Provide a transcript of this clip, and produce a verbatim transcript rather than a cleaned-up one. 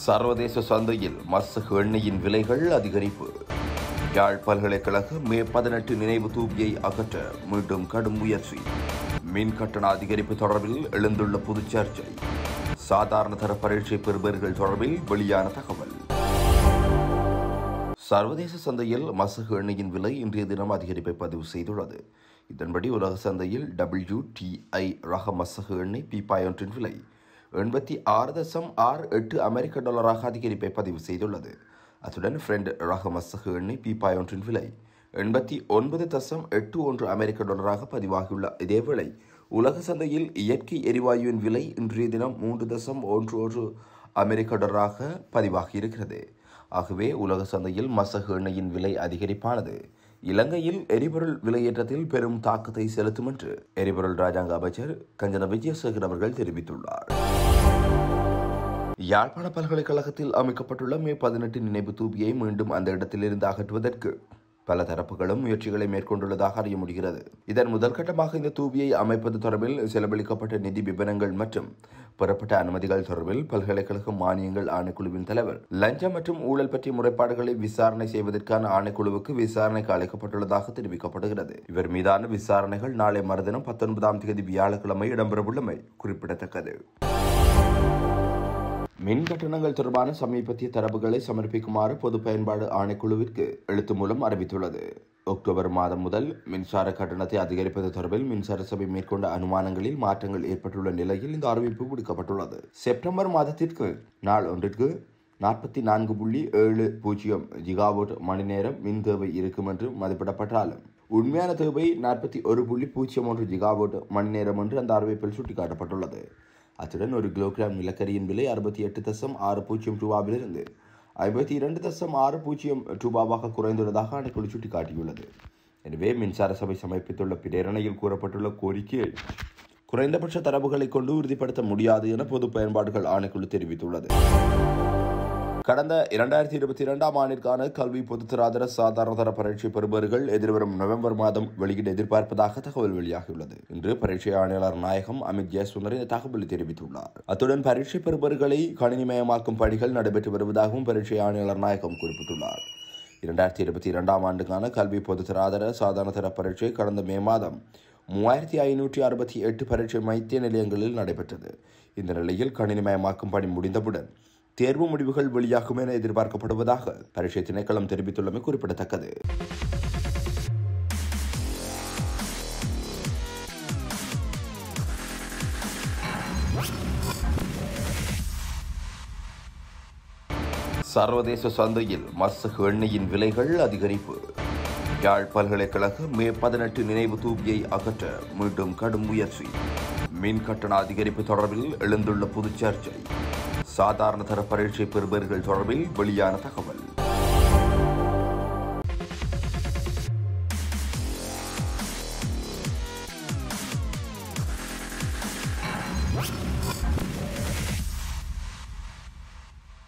சர்வதேச சந்தையில் மசகு எண்ணெயின் விலைகள் அதிகரிப்பு. யாழ் பல்கலைக்கழக மே பதினெட்டு நினைவு தூபியை அகற்ற மீண்டும் கடும் முயற்சி. மின் கட்டண அதிகரிப்பு தொடர்பில் எழுந்துள்ள புது சர்ச்சை. சாதாரண தர பரீட்சை பெறுபவர்கள் தொடர்பில் வெளியான தகவல். சர்வதேச சந்தையில் மசகு எண்ணெயின் விலை இன்றைய தினம் அதிகரிப்பை பதிவு செய்துள்ளது. இதன்படி உலக சந்தையில் டபிள்யூ டி ஐ ரக மசகு எண்ணெய் பீப்பாய் ஒன்றின் விலை எண்பத்தி ஆறு தசம் ஆறு எட்டு அமெரிக்க டாலராக அதிகரிப்பை பதிவு செய்துள்ளது. அத்துடன் ஃப்ரெண்ட் ரக மசகு எண்ணெய் பீப்பாய் ஒன்றின் விலை எண்பத்தி ஒன்பது தசம் எட்டு ஒன்று அமெரிக்க டாலராக பதிவாகியுள்ள இதேவேளை உலக சந்தையில் இயற்கை எரிவாயுவின் விலை இன்றைய தினம் மூன்று தசம் ஒன்று ஒன்று அமெரிக்க டாலராக பதிவாகியிருக்கிறது. ஆகவே உலக சந்தையில் மசகு எண்ணெயின் விலை அதிகரிப்பானது இலங்கையில் எரிபொருள் விலையேற்றத்தில் பெரும் தாக்கத்தை செலுத்தும் என்று எரிபொருள் ராஜாங்க அமைச்சர் கஞ்சன விஜயசேகர் அவர்கள் தெரிவித்துள்ளார். யாழ்ப்பாண பல்கலைக்கழகத்தில் அமைக்கப்பட்டுள்ள மே பதினெட்டு நினைவு தூபியை மீண்டும் அந்த இடத்திலிருந்து அகற்றுவதற்கு பல தரப்புகளும் முயற்சிகளை மேற்கொண்டுள்ளதாக அறிய முடிகிறது. இதன் முதற்கட்டமாக இந்த தூபியை அமைப்பது தொடர்பில் செலவழிக்கப்பட்ட நிதி விவரங்கள் மற்றும் பெறப்பட்ட அனுமதிகள் தொடர்பில் பல்கலைக்கழக மானியங்கள் ஆணைக்குழுவின் தலைவர் லஞ்சம் மற்றும் ஊழல் பற்றிய முறைப்பாடுகளை விசாரணை செய்வதற்கான ஆணைக்குழுவுக்கு விசாரணைக்கு அழைக்கப்பட்டுள்ளதாக தெரிவிக்கப்படுகிறது. இவர் மீதான விசாரணைகள் நாளை மறுதினம் பத்தொன்பதாம் தேதி வியாழக்கிழமை இடம்பெறவுள்ளமை குறிப்பிடத்தக்கது. மின் கட்டணங்கள் தொடர்பான சமீபத்திய தரவுகளை சமர்ப்பிக்குமாறு பொது பயன்பாடு ஆணைக்குழுவிற்கு எழுத்து மூலம் அறிவித்துள்ளது. அக்டோபர் மாதம் முதல் மின்சார கட்டணத்தை அதிகரிப்பது தொடர்பில் மின்சார சபை மேற்கொண்ட அனுமானங்களில் மாற்றங்கள் ஏற்பட்டுள்ள நிலையில் இந்த அறிவிப்பு விடுக்கப்பட்டுள்ளது. செப்டம்பர் மாதத்திற்கு நாள் ஒன்றிற்கு நாற்பத்தி நான்கு புள்ளி ஏழு பூஜ்ஜியம் ஜிகாவோட் மணி நேரம் மின் தேவை இருக்கும் என்று மதிப்பிடப்பட்டாலும் உண்மையான தேவை நாற்பத்தி ஒரு புள்ளி பூஜ்ஜியம் ஒன்று ஜிகாவோட் மணி நேரம் என்று அந்த அறிவிப்பில் சுட்டிக்காட்டப்பட்டுள்ளது. அத்துடன் ஒரு கிலோகிராம் நிலக்கரியின் விலை அறுபத்தி எட்டு தசம் ஆறு பூஜ்ஜியம் ரூபாவிலிருந்து ஐம்பத்தி இரண்டு தசம் ஆறு பூஜ்ஜியம் ரூபாவாக குறைந்துள்ளதாக ஆணைக்குழு சுட்டிக்காட்டியுள்ளது. எனவே மின்சார சபை சமர்ப்பித்துள்ள பிரேரணையில் கூறப்பட்டுள்ள கோரிக்கையை குறைந்தபட்ச தரவுகளை கொண்டு உறுதிப்படுத்த முடியாது என பொது பயன்பாடுகள் ஆணைக்குழு தெரிவித்துள்ளது. கடந்த இரண்டாயிரத்தி இருபத்தி இரண்டாம் ஆண்டிற்கான கல்வி பொதுத்தராதர சாதாரண தர பரீட்சை பெறுபவர்கள் எதிர்வரும் நவம்பர் மாதம் வெளியிட எதிர்பார்ப்பதாக தகவல் வெளியாகியுள்ளது. இன்று பரீட்சை ஆணையாளர் நாயகம் அமித் ஜெயசுந்தர் இந்த தகவலை தெரிவித்துள்ளார். அத்துடன் பரீட்சை பெறுபவர்களை கணினிமயமாக்கும் பணிகள் நடைபெற்று வருவதாகவும் பரீட்சை ஆணையாளர் நாயகம் குறிப்பிட்டுள்ளார். இரண்டாயிரத்தி இருபத்தி இரண்டாம் ஆண்டுக்கான கல்வி பொதுத்தராதர சாதாரண தர பரீட்சை கடந்த மே மாதம் மூவாயிரத்தி ஐநூற்றி அறுபத்தி எட்டு பரீட்சை மைத்திய நிலையங்களில் நடைபெற்றது. இந்த நிலையில் கணினிமயமாக்கும் பணி முடிந்தவுடன் தேர்வு முடிவுகள் வெளியாகும் என எதிர்பார்க்கப்படுவதாக பரீட்சை திணைக்களம் தெரிவித்துள்ளமை குறிப்பிடத்தக்கது. சர்வதேச சந்தையில் மசகு எண்ணெயின் விலைகள் அதிகரிப்பு. யாழ் பல்கலைக்கழக மே பதினெட்டு நினைவு தூபியை அகற்ற மீண்டும் கடும் முயற்சி. மின் கட்டண அதிகரிப்பு தொடர்பில் எழுந்துள்ள புது சர்ச்சை. சாதாரண தர பரீட்சை பெறுபவர்கள் தொடர்பில் வெளியான தகவல்.